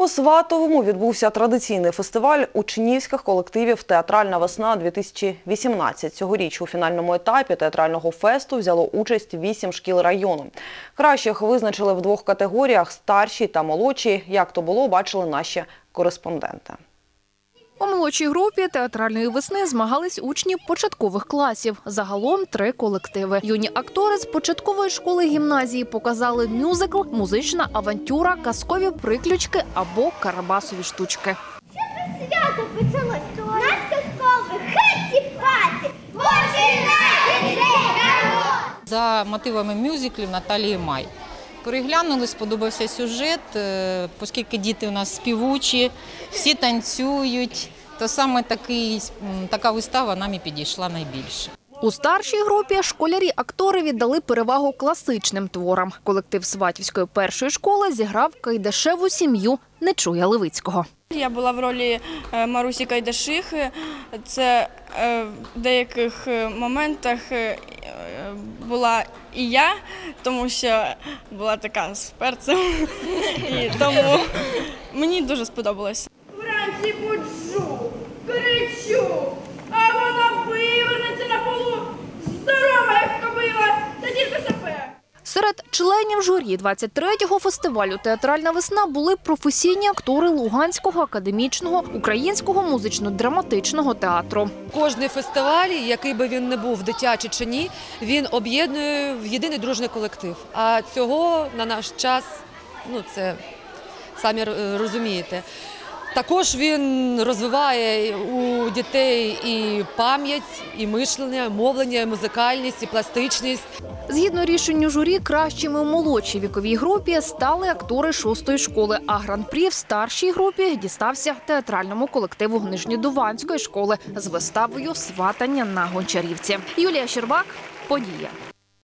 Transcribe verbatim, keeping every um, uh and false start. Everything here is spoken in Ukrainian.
У Сватовому відбувся традиційний фестиваль учнівських колективів «Театральна весна-дві тисячі вісімнадцять». Цьогоріч у фінальному етапі театрального фесту взяло участь вісім шкіл району. Кращих визначили в двох категоріях – старші та молодші. Як то було, бачили наші кореспонденти. У молодшій групі театральної весни змагались учні початкових класів. Загалом три колективи. Юні актори з початкової школи гімназії показали мюзикл, музична авантюра, казкові приключки або карабасові штучки. Щоб свято почалось, у нас казкове хетті-паті, починайте! За мотивами мюзиклів Наталії Май. Переглянули, сподобався сюжет, оскільки діти у нас співучі, всі танцюють, то саме такий, така вистава нам і підійшла найбільше. У старшій групі школярі-актори віддали перевагу класичним творам. Колектив Сватівської першої школи зіграв Кайдашеву сім'ю Нечуя Левицького. Я була в ролі Марусі Кайдашихи. Це в деяких моментах була і я, тому що була така з перцем, і тому мені дуже сподобалося. Вранці буджу, кричу, а вона вивернеться на полу, здорова, як кобила, та тільки сапе. Серед членів журі двадцять третього фестивалю «Театральна весна» були професійні актори Луганського академічного українського музично-драматичного театру. Кожний фестиваль, який би він не був, дитячий чи ні, він об'єднує в єдиний дружний колектив. А цього на наш час, ну це самі розумієте. Також він розвиває у дітей і пам'ять, і мишлення, мовлення, і музикальність, і пластичність. Згідно рішенню журі, кращими у молодшій віковій групі стали актори шостої школи, а гран-прі в старшій групі дістався театральному колективу Нижньодуванської школи з виставою «Сватання на Гончарівці». Юлія Щербак, «Подія».